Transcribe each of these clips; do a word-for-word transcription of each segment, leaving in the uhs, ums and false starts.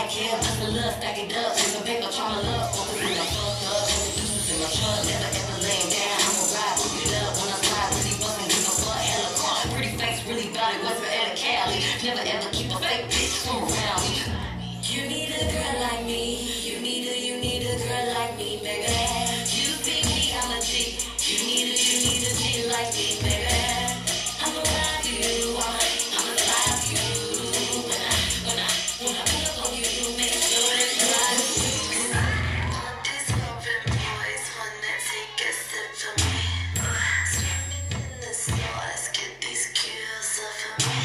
Never ever keep a fake bitch from around me. You need a girl like me. You need a, you need a girl like me, baby. You think me, I'm a G. You need a, you need a G like me, baby. I'ma ride you, I'ma fly you. When I, when I, when I pull up on you, you make sure it's right. All these open boys wanna take a sip from me. Swimming in the stars, get these kills off of me.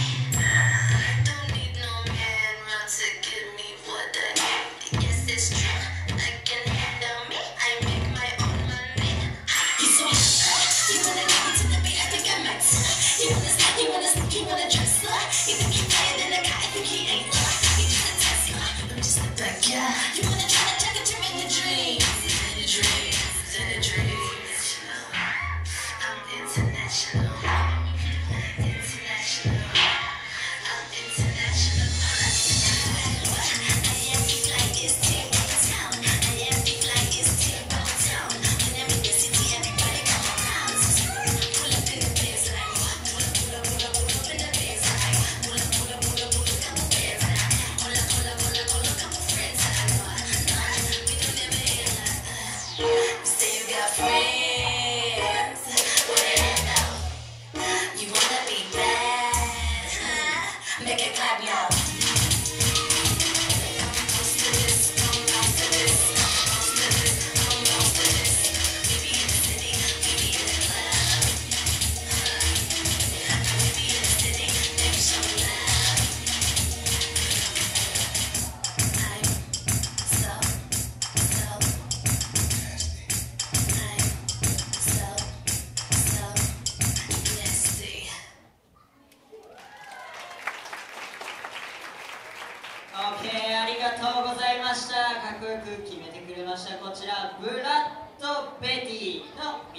OK、 ありがとうございました。かっこよく決めてくれました。こちらブラッド・ベティの